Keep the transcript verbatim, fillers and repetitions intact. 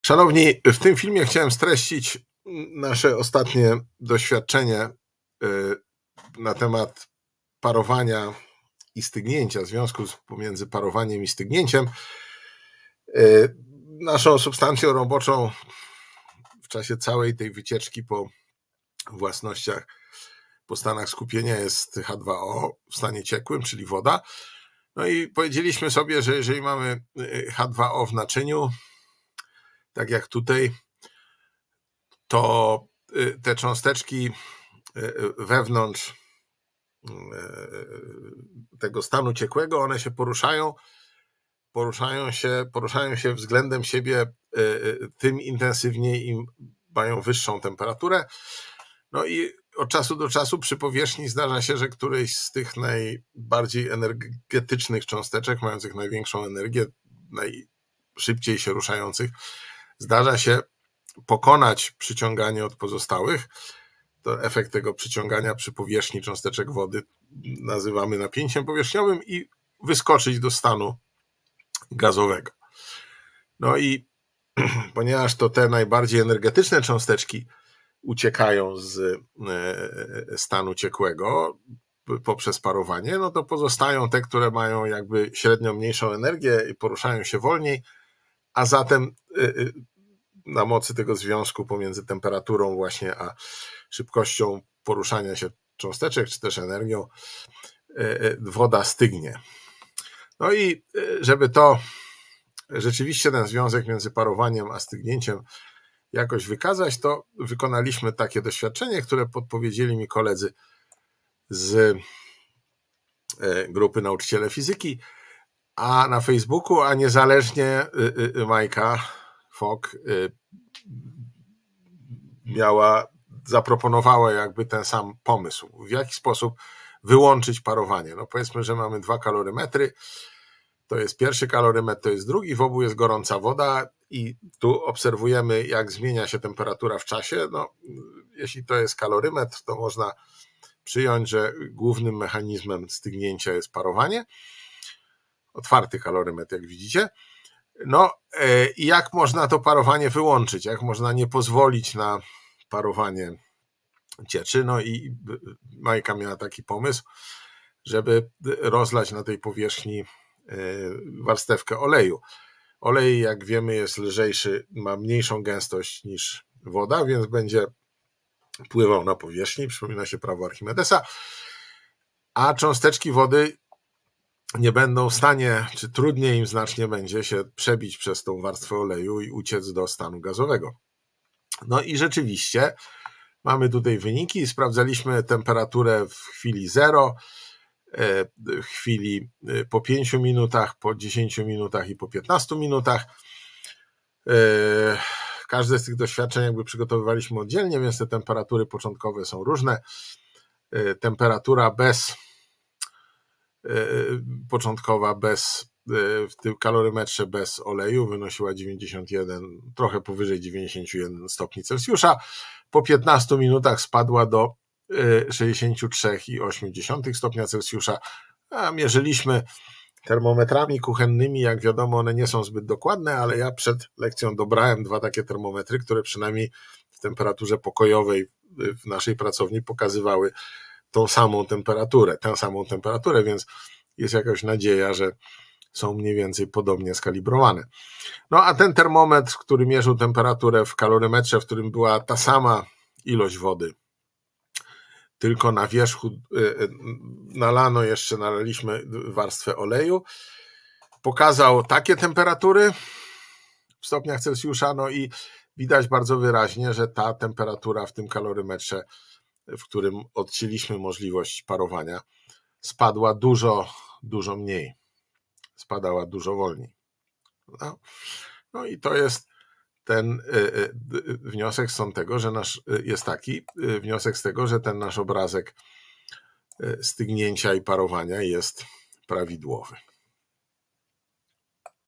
Szanowni, w tym filmie chciałem streścić nasze ostatnie doświadczenie na temat parowania i stygnięcia, związku pomiędzy parowaniem i stygnięciem. Naszą substancją roboczą w czasie całej tej wycieczki po własnościach, po stanach skupienia jest H dwa O w stanie ciekłym, czyli woda. No i powiedzieliśmy sobie, że jeżeli mamy H dwa O w naczyniu, tak jak tutaj, to te cząsteczki wewnątrz tego stanu ciekłego, one się poruszają, poruszają się, poruszają się względem siebie tym intensywniej, im mają wyższą temperaturę. No i od czasu do czasu przy powierzchni zdarza się, że któryś z tych najbardziej energetycznych cząsteczek, mających największą energię, najszybciej się ruszających, zdarza się pokonać przyciąganie od pozostałych. To efekt tego przyciągania przy powierzchni cząsteczek wody nazywamy napięciem powierzchniowym i wyskoczyć do stanu gazowego. No i ponieważ to te najbardziej energetyczne cząsteczki uciekają z stanu ciekłego poprzez parowanie, no to pozostają te, które mają jakby średnio mniejszą energię i poruszają się wolniej, a zatem na mocy tego związku pomiędzy temperaturą właśnie a szybkością poruszania się cząsteczek, czy też energią, woda stygnie. No i żeby to rzeczywiście ten związek między parowaniem a stygnięciem jakoś wykazać, to wykonaliśmy takie doświadczenie, które podpowiedzieli mi koledzy z grupy Nauczyciele Fizyki, a na Facebooku, a niezależnie Majka Fok miała, zaproponowała jakby ten sam pomysł, w jaki sposób wyłączyć parowanie. No powiedzmy, że mamy dwa kalorymetry, to jest pierwszy kalorymetr, to jest drugi, w obu jest gorąca woda i tu obserwujemy, jak zmienia się temperatura w czasie. No, jeśli to jest kalorymetr, to można przyjąć, że głównym mechanizmem stygnięcia jest parowanie. Otwarty kalorymetr, jak widzicie. No i jak można to parowanie wyłączyć, jak można nie pozwolić na parowanie cieczy. No i Majka miała taki pomysł, żeby rozlać na tej powierzchni warstewkę oleju. Olej, jak wiemy, jest lżejszy, ma mniejszą gęstość niż woda, więc będzie pływał na powierzchni, przypomina się prawo Archimedesa, a cząsteczki wody nie będą w stanie, czy trudniej im znacznie będzie się przebić przez tą warstwę oleju i uciec do stanu gazowego. No i rzeczywiście mamy tutaj wyniki, sprawdzaliśmy temperaturę w chwili zero, w chwili po pięciu minutach, po dziesięciu minutach i po piętnastu minutach. Każde z tych doświadczeń jakby przygotowywaliśmy oddzielnie, więc te temperatury początkowe są różne. Temperatura bez początkowa bez w tym kalorymetrze bez oleju wynosiła dziewięćdziesiąt jeden, trochę powyżej dziewięćdziesiąt jeden stopni Celsjusza. Po piętnastu minutach spadła do sześćdziesiąt trzy przecinek osiem stopnia Celsjusza. A mierzyliśmy termometrami kuchennymi, jak wiadomo, one nie są zbyt dokładne, ale ja przed lekcją dobrałem dwa takie termometry, które przynajmniej w temperaturze pokojowej w naszej pracowni pokazywały tą samą temperaturę, tę samą temperaturę, więc jest jakaś nadzieja, że są mniej więcej podobnie skalibrowane. No a ten termometr, który mierzył temperaturę w kalorymetrze, w którym była ta sama ilość wody, tylko na wierzchu nalano jeszcze, nalaliśmy warstwę oleju, pokazał takie temperatury w stopniach Celsjusza, no i widać bardzo wyraźnie, że ta temperatura w tym kalorymetrze, w którym odcięliśmy możliwość parowania, spadła dużo, dużo mniej. Spadała dużo wolniej. No, no i to jest ten wniosek z tego, że nasz jest taki wniosek z tego, że ten nasz obrazek stygnięcia i parowania jest prawidłowy.